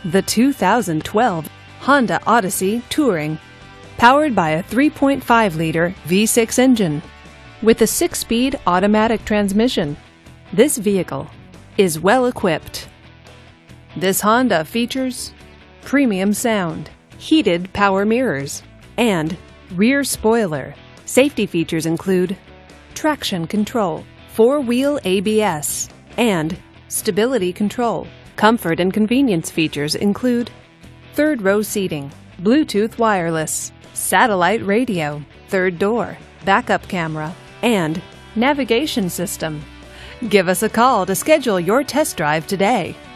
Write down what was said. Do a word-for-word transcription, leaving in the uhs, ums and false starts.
The two thousand twelve Honda Odyssey Touring, powered by a three point five liter V six engine with a six-speed automatic transmission. This vehicle is well equipped. This Honda features premium sound, heated power mirrors, and rear spoiler. Safety features include traction control, four-wheel A B S, and stability control. Comfort and convenience features include third-row seating, Bluetooth wireless, satellite radio, third door, backup camera, and navigation system. Give us a call to schedule your test drive today.